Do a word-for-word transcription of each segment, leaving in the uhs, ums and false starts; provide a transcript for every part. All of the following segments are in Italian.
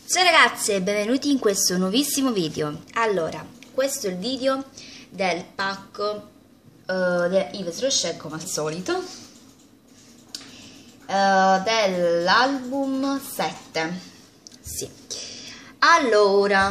Ciao ragazze, benvenuti in questo nuovissimo video. Allora, questo è il video del pacco uh, di Yves Rocher, come al solito, uh, dell'album sette. Sì. Allora,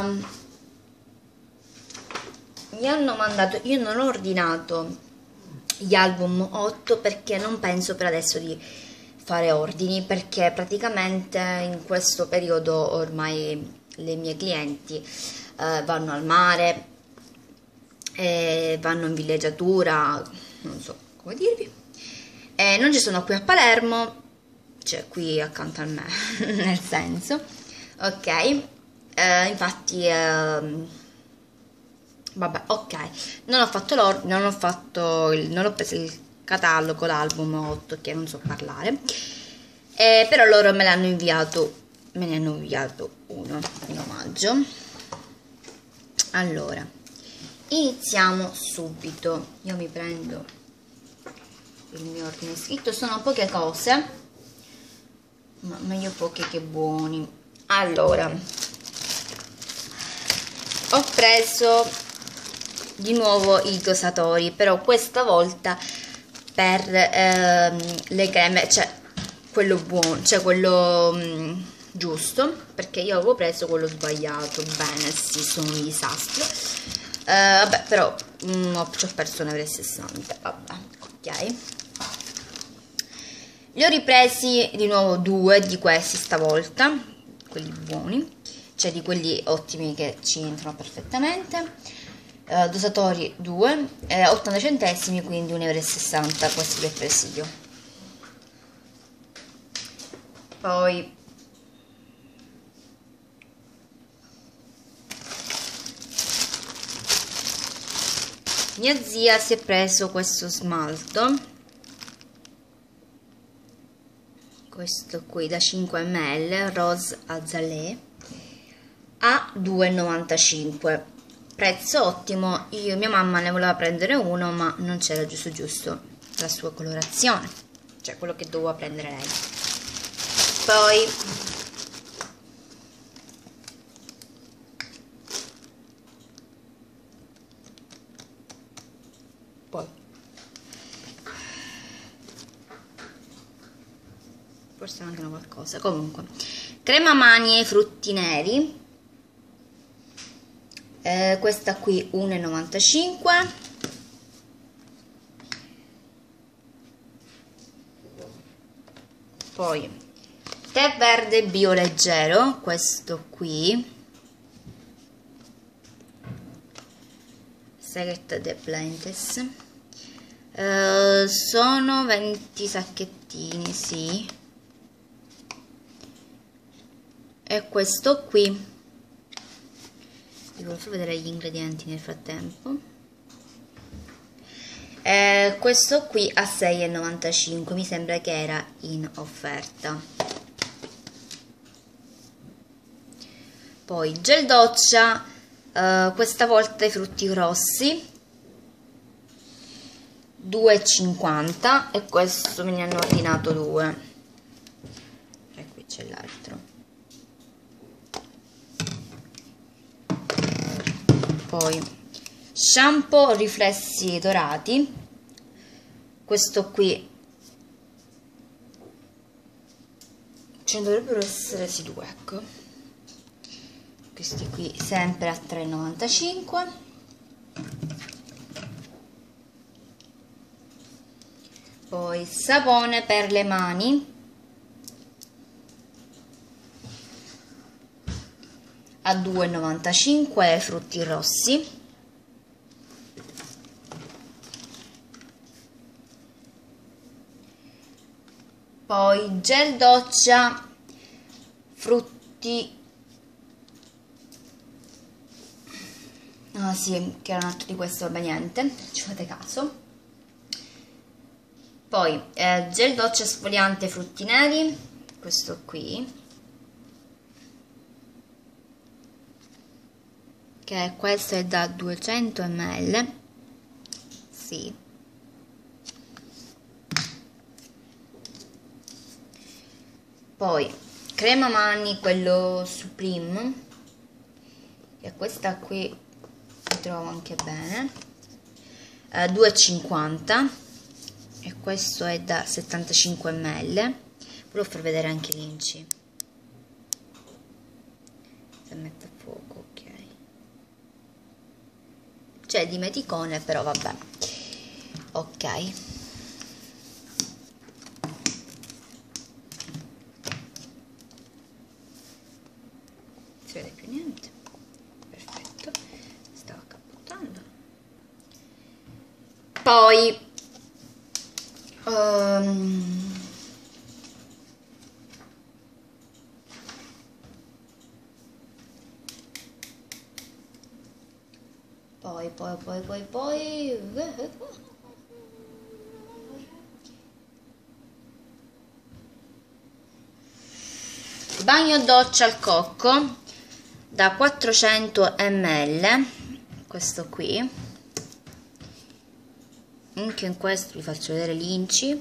mi hanno mandato, io non ho ordinato gli album otto perché non penso per adesso di fare ordini, perché praticamente in questo periodo ormai le mie clienti eh, vanno al mare, eh, vanno in villeggiatura, non so come dirvi, eh, non ci sono qui a Palermo, cioè qui accanto a me nel senso, ok, eh, infatti eh, vabbè, ok, non ho fatto l'ordine, non ho fatto il, non ho preso il catalogo, l'album otto, che non so parlare, eh, però loro me l'hanno inviato, me ne hanno inviato uno in omaggio. Allora, iniziamo subito. Io mi prendo il mio ordine scritto, sono poche cose, ma meglio poche che buoni. Allora, ho preso di nuovo i dosatori, però questa volta per ehm, le creme, cioè quello buono, cioè quello mh, giusto, perché io avevo preso quello sbagliato. Bene, sì, sono un disastro, eh, vabbè, però mh, ho, ci ho perso un euro e sessanta, vabbè, ok. Li ho ripresi di nuovo due di questi stavolta, quelli buoni, cioè di quelli ottimi che ci entrano perfettamente. Uh, dosatori due, eh, ottanta centesimi, quindi un euro e sessanta questi li ho presi io. Poi mia zia si è preso questo smalto, questo qui da cinque millilitri, Rose Azalea, a due e novantacinque, prezzo ottimo. Io, mia mamma ne voleva prendere uno, ma non c'era giusto giusto la sua colorazione, cioè quello che doveva prendere lei. Poi poi forse mancano qualcosa. Comunque, crema mani e frutti neri, eh, questa qui uno e novantacinque. Poi tè verde bio leggero, questo qui, Secret de Plantes, uh, sono venti sacchettini, sì, e questo qui, vi voglio vedere gli ingredienti nel frattempo, eh, questo qui a sei e novantacinque, mi sembra che era in offerta. Poi gel doccia, uh, questa volta i frutti rossi, due e cinquanta, e questo me ne hanno ordinato due, e qui c'è l'altro. Poi shampoo riflessi dorati, questo qui ce ne dovrebbero essere sì due, ecco, questi qui sempre a tre e novantacinque. Poi sapone per le mani a due e novantacinque, frutti rossi. Poi gel doccia frutti, ah sì, che era un altro di questo, vabbè niente, ci fate caso. Poi eh, gel doccia esfoliante frutti neri, questo qui, che questo è da duecento millilitri, sì. Poi crema mani, quello Supreme, e questa qui mi trovo anche bene, eh, due e cinquanta, e questo è da settantacinque millilitri. Volevo far vedere anche l'inci, se mette a fuoco, ok, c'è di meticone, però vabbè, ok. Si vede più niente, perfetto, stava cappottando. Poi um, poi poi poi poi poi bagno doccia al cocco da quattrocento millilitri, questo qui, anche in questo vi faccio vedere l'inci,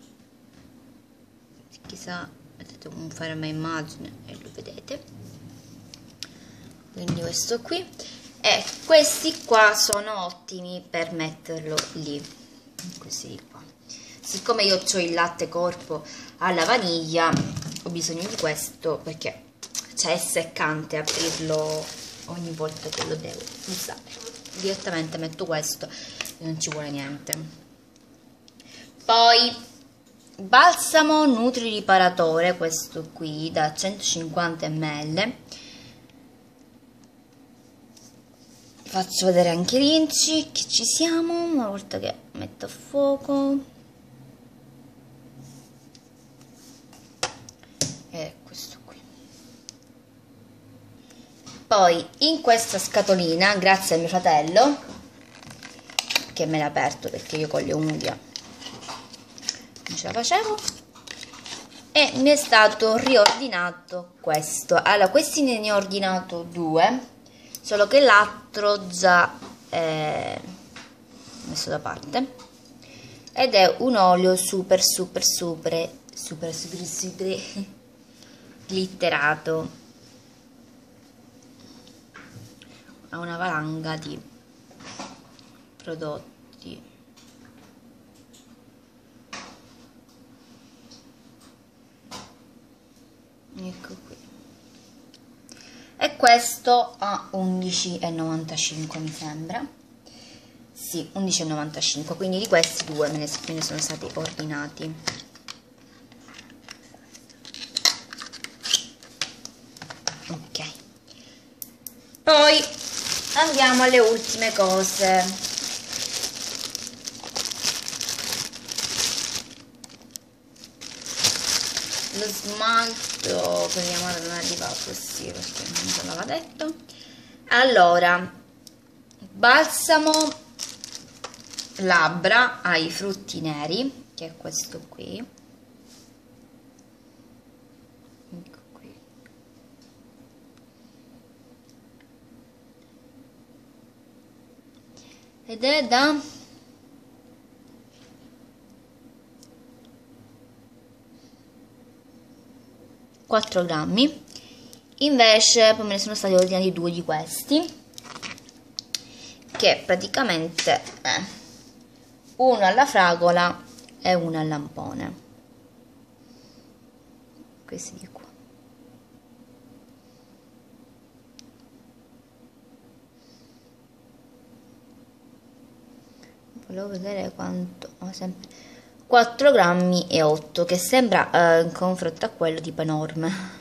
chissà, potete fare una immagine e lo vedete, quindi questo qui, e questi qua sono ottimi per metterlo lì, questi di qua. Siccome io ho il latte corpo alla vaniglia, ho bisogno di questo perché c'è seccante aprirlo ogni volta che lo devo usare. Direttamente metto questo e non ci vuole niente. Poi balsamo nutri riparatore, questo qui da centocinquanta millilitri. Faccio vedere anche l'inci, che ci siamo, una volta che metto a fuoco. E questo qui. Poi in questa scatolina, grazie al mio fratello che me l'ha aperto, perché io con le unghie non ce la facevo, e mi è stato riordinato questo. Allora, questi ne ho ordinato due, solo che l'altro già è messo da parte, ed è un olio super super super super super super glitterato, ha una valanga di prodotti. Ecco qui, e questo a undici e novantacinque mi sembra, sì, undici e novantacinque, quindi di questi due me ne, me ne sono stati ordinati. Ok, poi andiamo alle ultime cose. Lo smalto per mia madre non è arrivato, sì, perché non ce l'aveva detto. Allora, balsamo labbra ai frutti neri, che è questo qui. Ecco qui. Ed è da quattro grammi. Invece poi me ne sono stati ordinati due di questi, che praticamente è uno alla fragola e uno al lampone, questi di qua. Volevo vedere quanto, oh, sempre quattro grammi e otto, che sembra eh, in confronto a quello tipo enorme.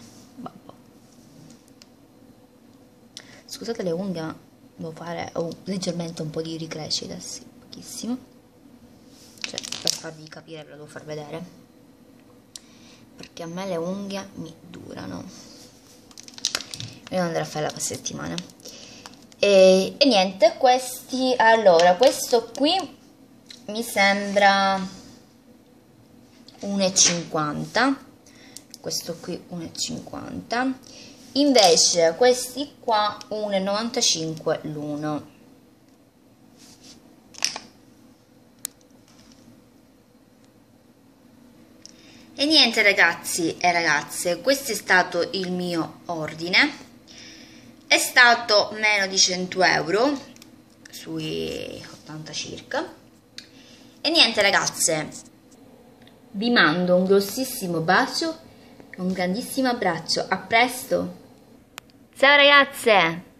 Scusate le unghie, ma devo fare oh, leggermente un po' di ricrescita, sì, pochissimo, cioè per farvi capire ve lo devo far vedere, perché a me le unghie mi durano. Devo andare a fare la settimana. E, e niente, questi, allora, questo qui mi sembra uno e cinquanta, questo qui uno e cinquanta, invece questi qua uno e novantacinque l'uno. E niente ragazzi e ragazze, questo è stato il mio ordine, è stato meno di cento euro, sui ottanta circa. E niente ragazze, vi mando un grossissimo bacio e un grandissimo abbraccio, a presto! Ciao ragazze!